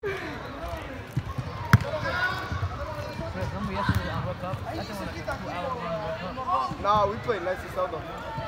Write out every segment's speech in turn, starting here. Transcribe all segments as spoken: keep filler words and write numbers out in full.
No, we played less than seldom.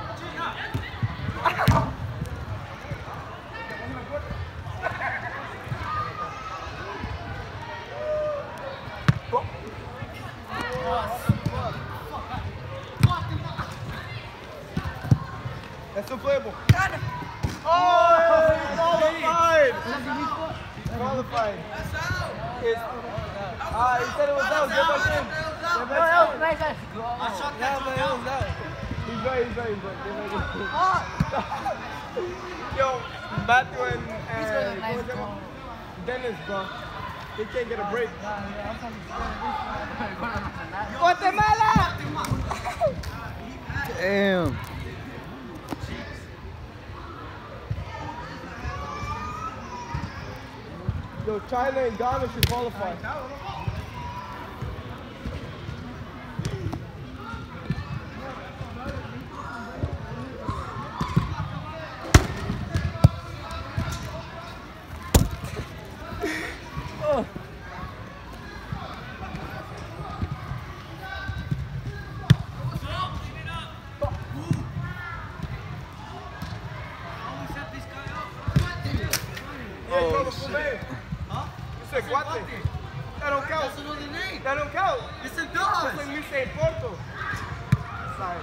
That's still playable. Oh, qualified! Qualified. It's, uh, he said it was out. Get back in. Get back in. Nice, nice. Yeah, but it was out. He's right, he's right, he's right. Get back in. Yo, Matthew and, and Nice goal. Dennis, bro. They can't get a break. Guatemala! Damn. Yo, China and Ghana should qualify. Oh. Oh, shit. Huh? You said Guate. That don't count. That's another name. That don't count. Yes, it Just does. like you say Porto. Sorry.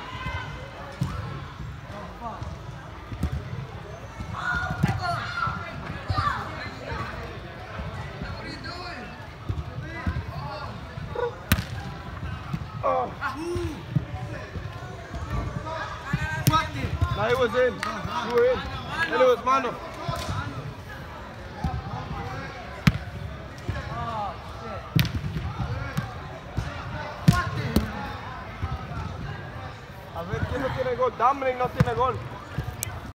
Oh. Now he was in. You were in. And it was Mano. A ver, ¿quién no tiene gol? Dominic no tiene gol.